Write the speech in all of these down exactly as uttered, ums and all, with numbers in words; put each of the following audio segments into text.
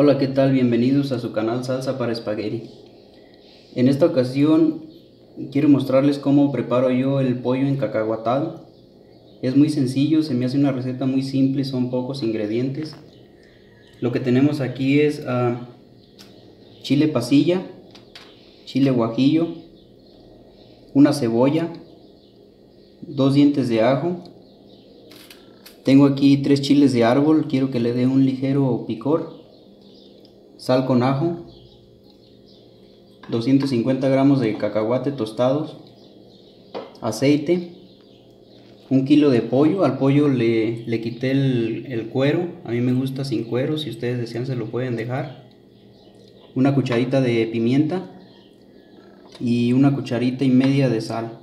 Hola, ¿qué tal? Bienvenidos a su canal Salsa para Espagueti. En esta ocasión quiero mostrarles cómo preparo yo el pollo encacahuatado. Es muy sencillo, se me hace una receta muy simple, son pocos ingredientes. Lo que tenemos aquí es uh, chile pasilla, chile guajillo, una cebolla, dos dientes de ajo. Tengo aquí tres chiles de árbol, quiero que le dé un ligero picor. Sal con ajo, doscientos cincuenta gramos de cacahuate tostados, aceite, un kilo de pollo. Al pollo le, le quité el, el cuero, a mí me gusta sin cuero, si ustedes desean se lo pueden dejar. Una cucharita de pimienta y una cucharita y media de sal.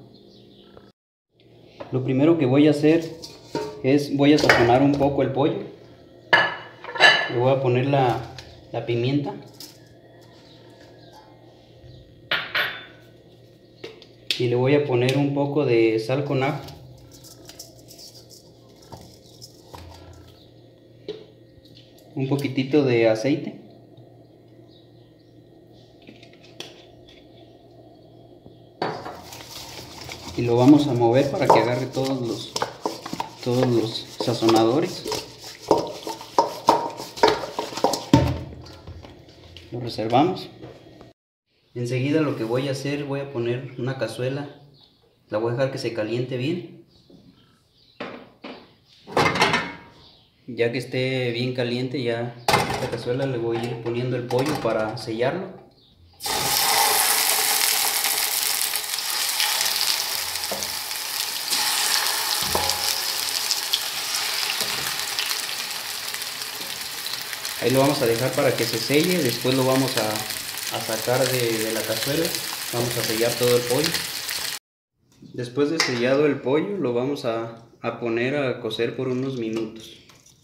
Lo primero que voy a hacer es, voy a sazonar un poco el pollo. Le voy a poner la, la pimienta. Y le voy a poner un poco de sal con ajo. Un poquitito de aceite. Y lo vamos a mover para que agarre todos los, todos los sazonadores. Lo reservamos. Enseguida lo que voy a hacer, voy a poner una cazuela, la voy a dejar que se caliente bien. Ya que esté bien caliente, ya a esta cazuela le voy a ir poniendo el pollo para sellarlo. Ahí lo vamos a dejar para que se selle, después lo vamos a a sacar de, de la cazuela. Vamos a sellar todo el pollo. Después de sellado el pollo lo vamos a, a poner a cocer por unos minutos.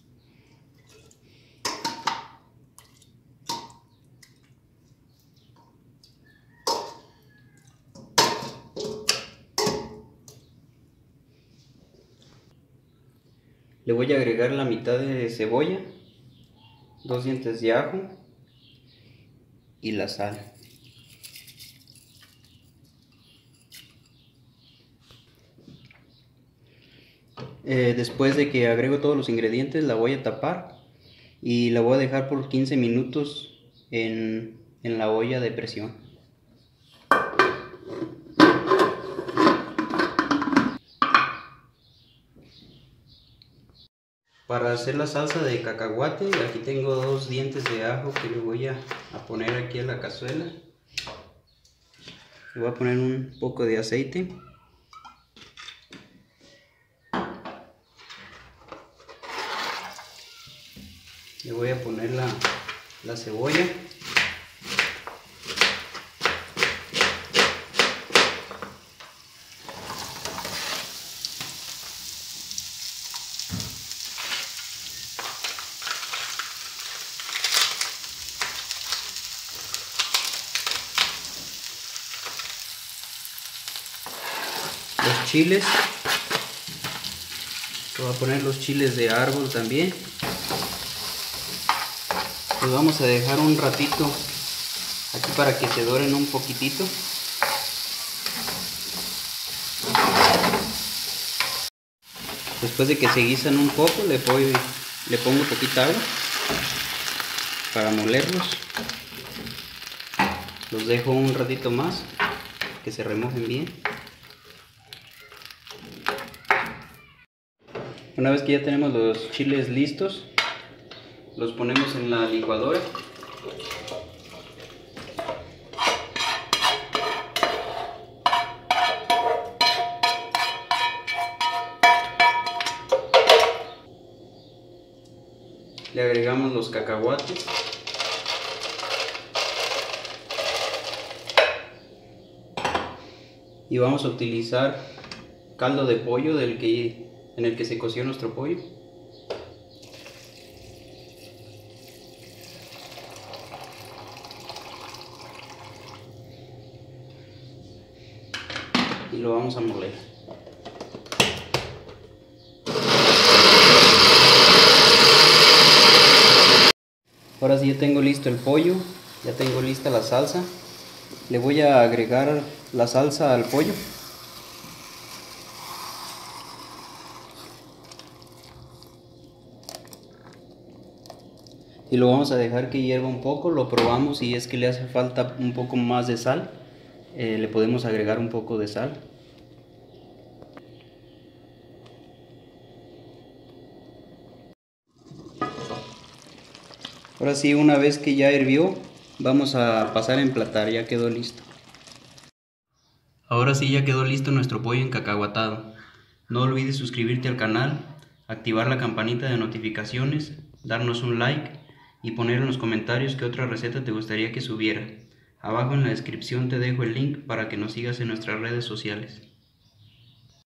Le voy a agregar la mitad de cebolla, dos dientes de ajo y la sal. Eh, después de que agrego todos los ingredientes, la voy a tapar y la voy a dejar por quince minutos en, en la olla de presión. Para hacer la salsa de cacahuate, aquí tengo dos dientes de ajo que le voy a, a poner aquí a la cazuela. Le voy a poner un poco de aceite. Le voy a poner la, la cebolla. Los chiles, voy a poner los chiles de árbol también. Los vamos a dejar un ratito aquí para que se doren un poquitito. Después de que se guisan un poco, le, voy, le pongo poquita agua para molerlos. Los dejo un ratito más, que se remojen bien. Una vez que ya tenemos los chiles listos, los ponemos en la licuadora. Le agregamos los cacahuates. Y vamos a utilizar caldo de pollo del que en el que se coció nuestro pollo. Y lo vamos a moler. Ahora sí ya tengo listo el pollo, ya tengo lista la salsa. Le voy a agregar la salsa al pollo. Y lo vamos a dejar que hierva un poco, lo probamos, si es que le hace falta un poco más de sal, eh, le podemos agregar un poco de sal. Ahora sí, una vez que ya hirvió, vamos a pasar a emplatar, ya quedó listo. Ahora sí ya quedó listo nuestro pollo encacahuatado. No olvides suscribirte al canal, activar la campanita de notificaciones, darnos un like y poner en los comentarios qué otra receta te gustaría que subiera. Abajo en la descripción te dejo el link para que nos sigas en nuestras redes sociales.